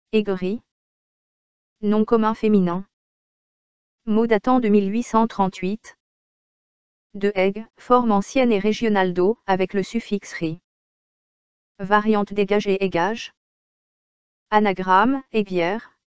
Aigri. Nom commun féminin. Mot datant de 1838. De aigues, forme ancienne et régionale d'eau, avec le suffixe ri. Variante dégagée égage. Anagramme, aiguière.